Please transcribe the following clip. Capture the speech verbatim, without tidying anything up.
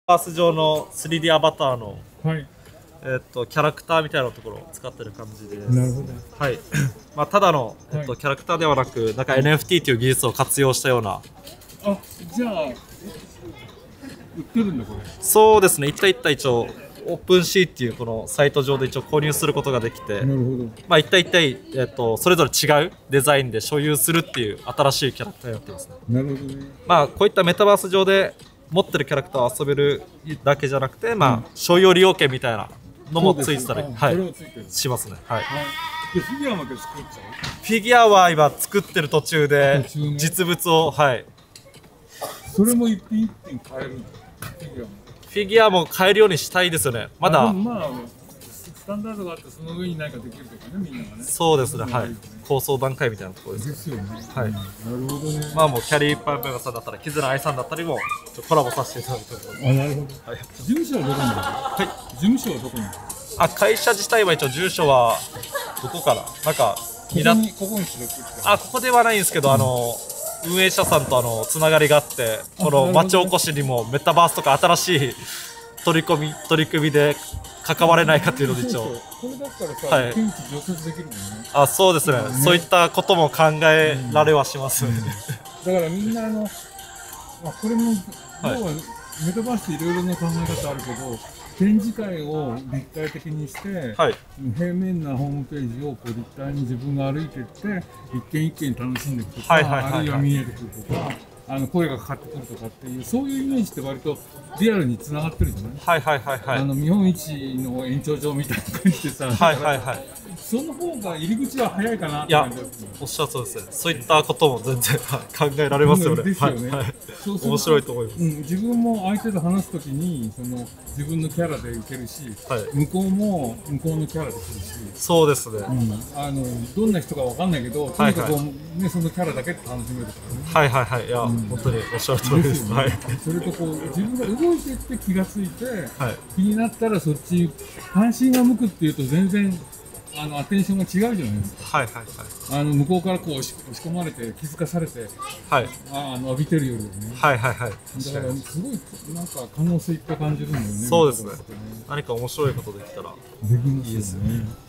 パース上の スリーディー アバターの、 はい。 えっと、キャラクターみたいなところを使ってる感じです。 なるほど。 はい。まあ、ただの、えっと、 はいキャラクターではなく、なんか エヌエフティー という技術を活用したような、 あ、じゃあ、売ってるんだ、これ。 そうですね、一体一体一応、オープンシーっていうこのサイト上で一応購入することができて、 なるほど。 まあ、一体一体、えっと、それぞれ違うデザインで所有するっていう新しいキャラクターになってますね。 なるほどね。 まあ、こういったメタバース上で持ってるキャラクターを遊べるだけじゃなくて、まあ、所有利用権みたいなのもついてたり、 そうですあはいそれもついてる。 しますね。はい。 はい。で、フィギュアまで作っちゃフィギュアは今作ってる途中で途中ね実物を、はい。 う。それも一品一品買えるんだ。フィギュアも。 フィギュアも買えるようにしたいですよね。まあだでもまあ、スタンダードがあって、その上に何かできるとかね、みんながね。 そうですね。はいいいよ。 構想段階みたいなところです。 ですよね。 はいうんなるほどね。 まあもうキャリーパンパンさんだったら、キズナアイさんだったりもちょっとコラボさせていただいております。 あ、なるほど。 はい。 事務所はどこにあるの？ はい。 事務所はどこにあるの？ あ、会社自体は一応住所はどこかな。なんかここに、ここにしろって言ってた。 あ、ここではないんですけど、あの運営者さんとあのつながりがあって、この町おこしにもメタバースとか新しい取り込み取り組みで関われないかというので一応、 そうそうこれだったらさ、 はい天気除雪できるもんね。 あ、そうですね、 ねそういったことも考えられはします、ねだからみんなあの、まあ、これも、要はメタバースっていろいろな考え方あるけど、展示会を立体的にして、 はい平面なホームページをこう立体に自分が歩いていって一軒一軒楽しんでいくとか、 はいはいはいはいあるいは見えてくるとか、あの声がかかってくるとかっていうそういうイメージって割とリアルにつながってるじゃない、 はいはいはいはいあの見本市の延長上みたいな感じでさ、 はいはいはいその方が入り口は早いかなっていや感じがする。 おっしゃるそうですね、そういったことも全然はい考えられますよね。 ですよね。 はいはいそうすると面白いと思います。 うん、自分も相手と話すときにその自分のキャラで受けるし、 はい向こうも向こうのキャラで来るし、 そうですね。 うん、あのどんな人かわかんないけど、とにかく、ね、そのキャラだけで楽しめるからね。 はいはいはいいや、本当におっしゃる通りです。 ですよねはいそれとこう自分が動いていって気がついて、 はい気になったらそっち関心が向くっていうと全然あのアテンションが違うじゃないですか。 はいはいあの向こうからこう押し押し込まれて気づかされてはいはいああの浴びてるよりはね。 はいはいはいだからすごいなんか可能性いっぱい感じるんだよね。 そうですねメタバースってね何か面白いことできたらできますよいいですよね。